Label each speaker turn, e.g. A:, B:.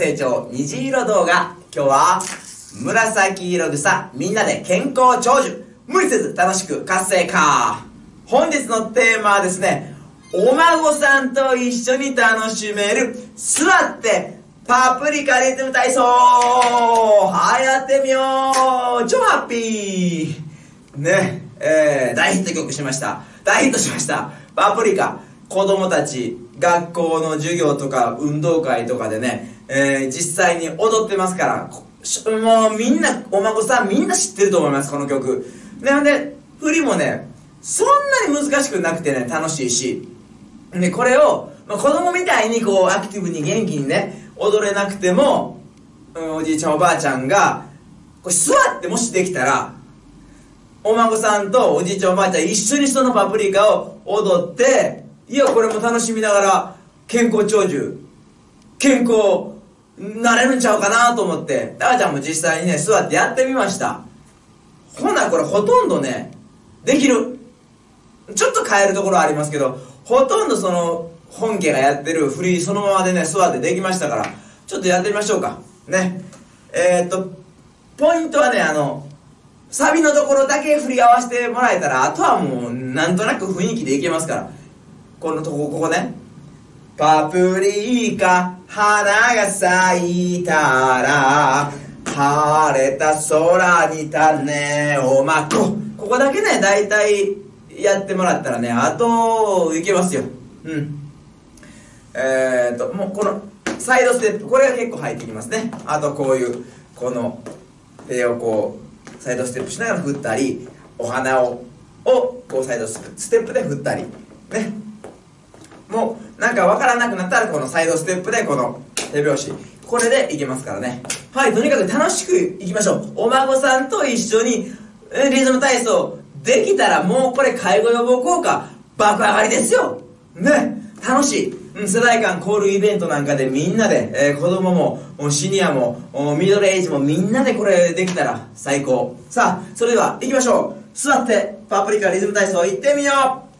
A: 成長虹色動画。今日は紫色草みんなで健康長寿、無理せず楽しく活性化。本日のテーマはですね、お孫さんと一緒に楽しめる座ってパプリカリズム体操。はい、やってみよう。超ハッピーね。大ヒット曲しました。大ヒットしました。パプリカ。子供たち学校の授業とか運動会とかでね、実際に踊ってますから、もうみんな、お孫さんみんな知ってると思います、この曲。なんで振りもねそんなに難しくなくてね、楽しいし、でこれを、子供みたいにこうアクティブに元気にね踊れなくても、おじいちゃんおばあちゃんがこれ座ってもしできたら、お孫さんとおじいちゃんおばあちゃん一緒にそのパプリカを踊って、いやこれも楽しみながら健康長寿、健康なれるんちゃうかなと思って、ダーちゃんも実際にね座ってやってみました。ほなこれほとんどねできる。ちょっと変えるところはありますけど、ほとんどその本家がやってる振りそのままでね座ってできましたから、ちょっとやってみましょうかね。ポイントはね、サビのところだけ振り合わせてもらえたら、あとはもうなんとなく雰囲気でいけますから。このとこ、ここね、パプリカ花が咲いたら晴れた空に種をまこう。ここだけねだいたいやってもらったらね、あといけますよ。もうこのサイドステップ、これが結構入ってきますね。あとこういうこの手をこうサイドステップしながら振ったり、お花をこうサイドステップで振ったりね。もうなんかわからなくなったらこのサイドステップでこの手拍子、これでいけますからね。はい、とにかく楽しくいきましょう。お孫さんと一緒にリズム体操できたら、もうこれ介護予防効果爆上がりですよね。楽しい、世代間交流イベントなんかでみんなで、子供もシニアもミドルエイジもみんなでこれできたら最高。さあそれでは行きましょう。座ってパプリカリズム体操行ってみよう。